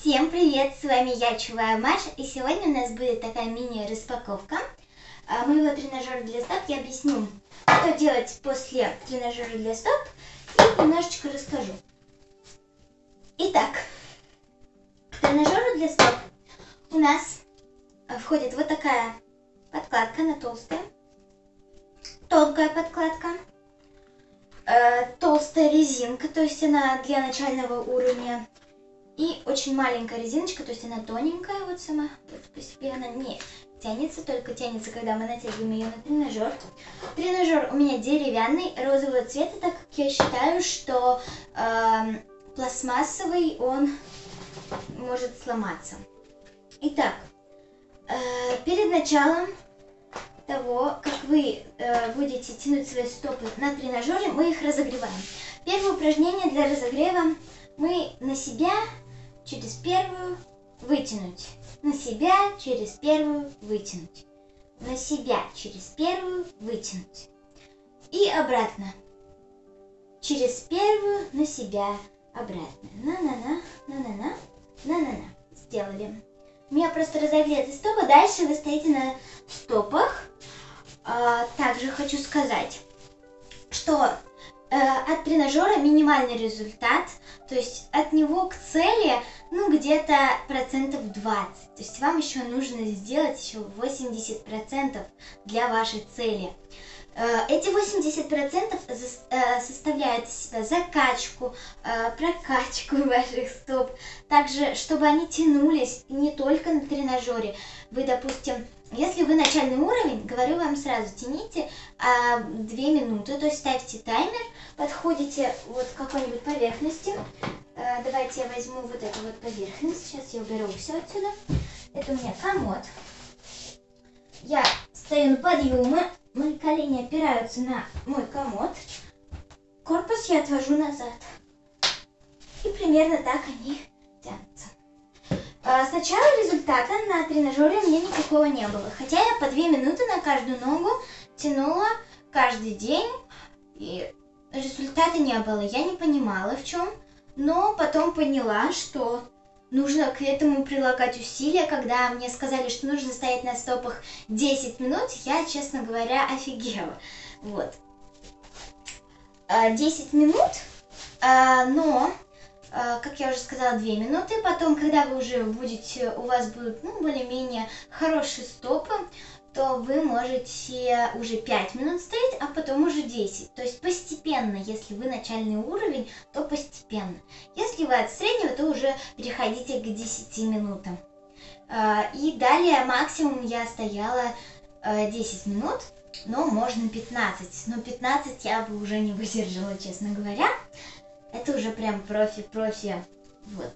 Всем привет, с вами я, Чувая Маша, и сегодня у нас будет такая мини-распаковка моего тренажера для стоп. Я объясню, что делать после тренажера для стоп, и немножечко расскажу. Итак, к тренажеру для стоп у нас входит вот такая подкладка, она толстая, тонкая подкладка, толстая резинка, то есть она для начального уровня. И очень маленькая резиночка, то есть она тоненькая вот сама, вот по себе она не тянется, только тянется, когда мы натягиваем ее на тренажер. Тренажер у меня деревянный, розового цвета, так как я считаю, что пластмассовый он может сломаться. Итак, перед началом того, как вы будете тянуть свои стопы на тренажере, мы их разогреваем. Первое упражнение для разогрева мы на себя через первую вытянуть, на себя через первую вытянуть, на себя через первую вытянуть и обратно, через первую на себя обратно, на-на-на, на-на-на, на-на-на. Сделали. У меня просто разогреты стопы, дальше вы стоите на стопах. Также хочу сказать, что от тренажера минимальный результат, то есть от него к цели, где-то 20%. То есть вам еще нужно сделать еще 80% для вашей цели. Эти 80% составляют из себя закачку, прокачку ваших стоп. Также, чтобы они тянулись не только на тренажере. Вы, допустим, если вы начальный уровень, говорю вам сразу, тяните 2 минуты, то есть ставьте таймер, подходите вот к какой-нибудь поверхности. Давайте я возьму вот эту вот поверхность, сейчас я уберу все отсюда. Это у меня комод. Я стою на подъеме, мои колени опираются на мой комод, корпус я отвожу назад. И примерно так они тянутся. Сначала результата на тренажере у меня никакого не было, хотя я по 2 минуты на каждую ногу тянула каждый день, и результата не было. Я не понимала в чем, но потом поняла, что нужно к этому прилагать усилия. Когда мне сказали, что нужно стоять на стопах 10 минут, я, честно говоря, офигела. Вот. 10 минут, но, как я уже сказала, 2 минуты. Потом, когда вы уже будете, у вас будут более-менее хорошие стопы, то вы можете уже 5 минут стоять, а потом уже 10. То есть постепенно, если вы начальный уровень, то постепенно. Если вы от среднего, то уже переходите к 10 минутам. И далее максимум я стояла 10 минут, но можно 15. Но 15 я бы уже не выдержала, честно говоря. Это уже прям профи. Вот.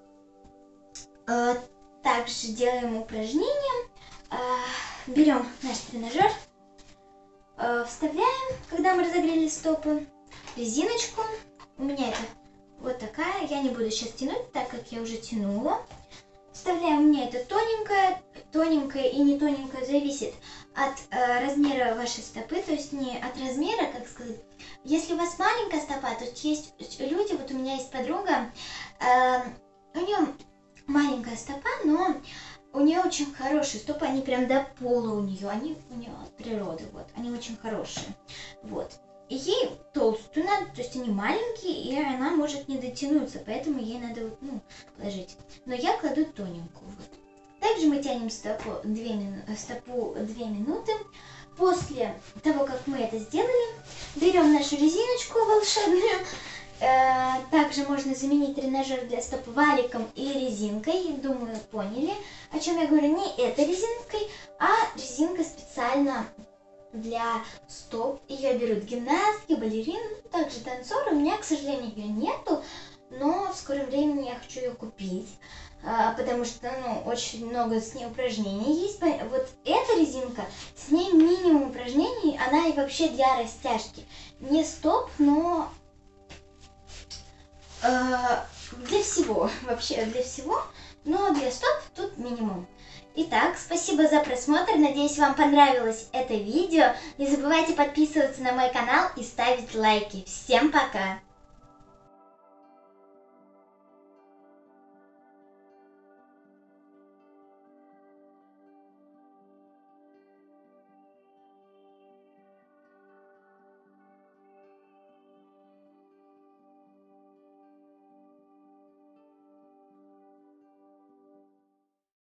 Также делаем упражнение. Берем наш тренажер, вставляем, когда мы разогрели стопы, резиночку. У меня это вот такая, я не буду сейчас тянуть, так как я уже тянула. Вставляем, у меня это тоненькая и не тоненькая, зависит от размера вашей стопы, то есть не от размера, как сказать. Если у вас маленькая стопа, то есть люди, вот у меня есть подруга, у нее маленькая стопа, но у нее очень хорошие стопы, они прям до пола у нее от природы, вот, они очень хорошие, вот. И ей толстую надо, то есть они маленькие, и она может не дотянуться, поэтому ей надо положить. Но я кладу тоненькую, вот. Также мы тянем стопу 2 минуты. После того, как мы это сделали, берем нашу резиночку волшебную. Также можно заменить тренажер для стоп валиком и резинкой. Думаю, поняли, о чем я говорю. Не этой резинкой, а резинка специально для стоп. Ее берут гимнастки, балерины, также танцоры. У меня, к сожалению, ее нету, но в скором времени я хочу ее купить, потому что очень много с ней упражнений есть. Вот эта резинка, с ней минимум упражнений, она и вообще для растяжки. Не стоп, но для всего, вообще для всего, но для стоп тут минимум. Итак, спасибо за просмотр, надеюсь, вам понравилось это видео. Не забывайте подписываться на мой канал и ставить лайки. Всем пока!